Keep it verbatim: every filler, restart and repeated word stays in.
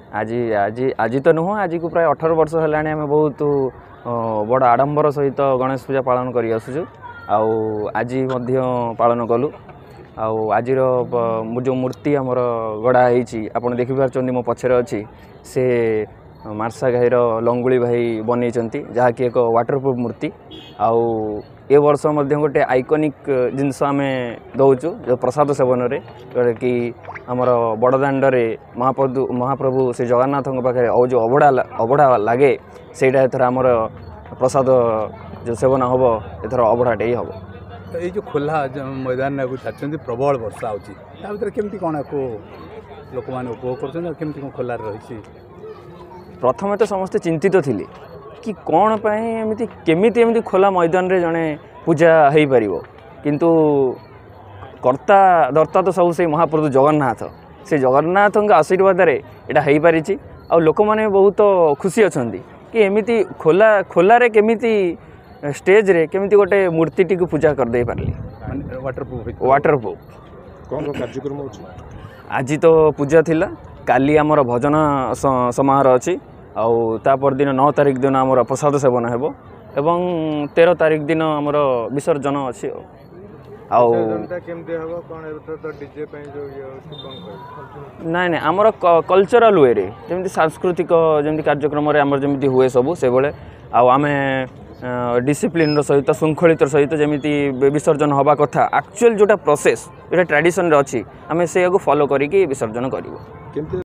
आज आज आज तो नुह आज को प्राय अठारह वर्ष है आम बहुत बड़ आडंबर सहित गणेश पूजा पालन कर आसुचु आज पालन कलु आज जो मूर्ति आमर गढ़ा आपड़ देखिपार मो पछरे अच्छी से मार्सा घाईर लंगुली भाई बन जहाँकि एक वाटरप्रूफ मूर्ति आउ ए वर्ष गोटे आइकनिक जिनस आम दौचु जो प्रसाद सेवन रे जोटा कि आमर बड़दाण्डे महाप्रभु महाप्रभु श्री जगन्नाथ पाखे जो अबड़ा अबड़ा लगे सेटा एथर आमर प्रसाद जो सेवन हम एथर अबड़ाटे ही हम ये जो खोला मैदान को छाड़ी प्रबल वर्षा होमती कौन को लोक मैंने उपभोग करमती खोल रही प्रथम तो समस्ते चिंतित थिले कि कौन एमती केमिति एमती खोला मैदान रे जड़े पूजा हो पार किंतु कर्ता दर्ता तो सब से महाप्रभु जगन्नाथ से जगन्नाथ आशीर्वाद यहाँ हो पारी आ लोक मैंने बहुत खुशी अच्छा कि एमती खोला खोलारे केमिति स्टेज रे केमिति गोटे मूर्ति को पूजा कर दे पारली वाटरप्रूफ वाटरप्रूफ कौन कार्यक्रम आज तो पूजा थिला काली आमर भजन समारोह अच्छी आउ तापर दिन नौ तारिख दिन आमर प्रसाद सेवन हेबो एवं तेरह तारिख दिन आमर विसर्जन अच्छी आउ नाई नाई आमर कल्चरल वे रे जमी सांस्कृतिक जमी कार्यक्रम आमर जमी हुए सब से बेले आमे डिसिप्लिन सहित श्रृंखलित सहित जमी विसर्जन हवा कथा एक्चुअल जोटा प्रोसेस जोटा ट्रेडिशन अच्छी आम से फॉलो करिकी विसर्जन करूँ।